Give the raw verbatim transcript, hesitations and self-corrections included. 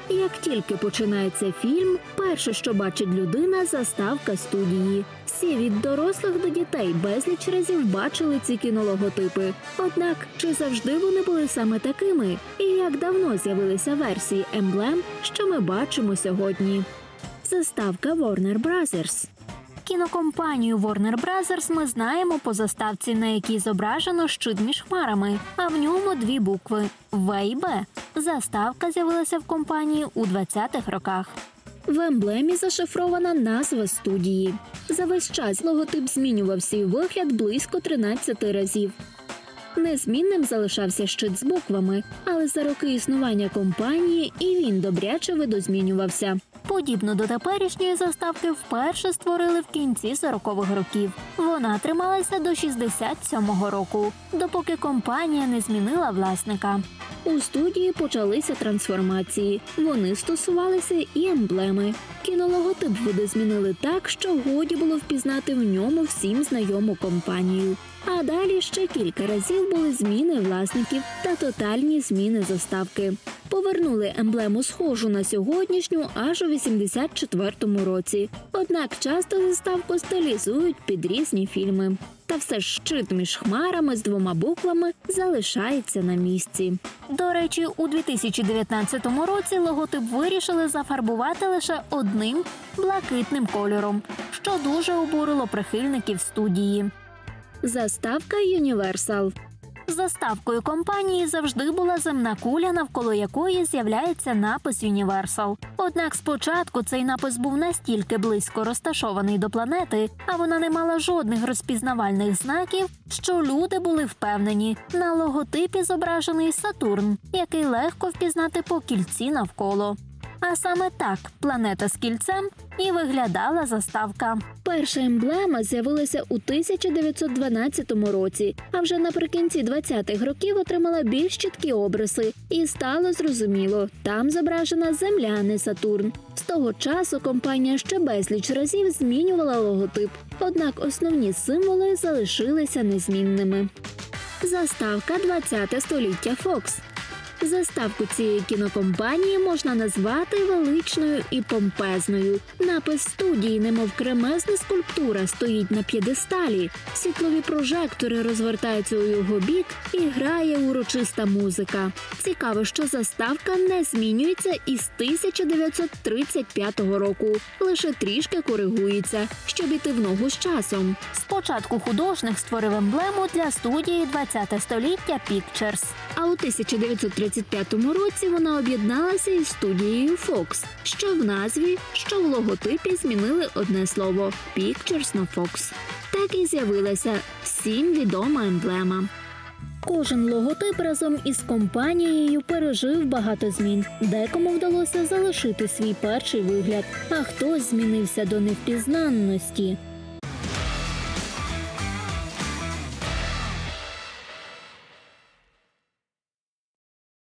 Як тільки починається фільм, перше, що бачить людина – заставка студії. Всі від дорослих до дітей безліч разів бачили ці кінологотипи. Однак, чи завжди вони були саме такими? І як давно з'явилися версії емблем, що ми бачимо сьогодні? Заставка Warner Brothers. Кінокомпанію Warner Brothers ми знаємо по заставці, на якій зображено щит між хмарами, а в ньому дві букви – В і Б. Заставка з'явилася в компанії у двадцятих роках. В емблемі зашифрована назва студії. За весь час логотип змінював свій вигляд близько тринадцяти разів. Незмінним залишався щит з буквами, але за роки існування компанії і він добряче видозмінювався. Подібно до теперішньої заставки вперше створили в кінці сорокових років. Вона трималася до шістдесят сьомого року, допоки компанія не змінила власника. У студії почалися трансформації. Вони стосувалися і емблеми. Кінологотип видозмінили так, що годі було впізнати в ньому всім знайому компанію. А далі ще кілька разів були зміни власників та тотальні зміни заставки. Повернули емблему схожу на сьогоднішню аж у вісімдесят четвертому році. Однак часто заставку стилізують під різні фільми. Та все ж щит між хмарами з двома буквами залишається на місці. До речі, у дві тисячі дев'ятнадцятому році логотип вирішили зафарбувати лише одним блакитним кольором, що дуже обурило прихильників студії. Заставка Universal. Заставкою компанії завжди була земна куля, навколо якої з'являється напис Universal. Однак спочатку цей напис був настільки близько розташований до планети, а вона не мала жодних розпізнавальних знаків, що люди були впевнені, на логотипі зображений Сатурн, який легко впізнати по кільці навколо. А саме так планета з кільцем і виглядала заставка. Перша емблема з'явилася у тисяча дев'ятсот дванадцятому році, а вже наприкінці двадцятих років отримала більш чіткі обриси. І стало зрозуміло, там зображена Земля, а не Сатурн. З того часу компанія ще безліч разів змінювала логотип, однак основні символи залишилися незмінними. Заставка двадцяте століття Фокс. Заставку цієї кінокомпанії можна назвати величною і помпезною. Напис студії, немов кремезна скульптура, стоїть на п'єдесталі. Світлові прожектори розвертаються у його бік і грає урочиста музика. Цікаво, що заставка не змінюється із тисяча дев'ятсот тридцять п'ятого року. Лише трішки коригується, щоб іти в ногу з часом. Спочатку художник створив емблему для студії двадцяте століття Pictures. А у тисяча дев'ятсот тридцять п'ятому році вона об'єдналася із студією Fox, що в назві, що в логотипі змінили одне слово – Pictures на Fox. Так і з'явилася всім відома емблема. Кожен логотип разом із компанією пережив багато змін. Декому вдалося залишити свій перший вигляд, а хтось змінився до невпізнанності.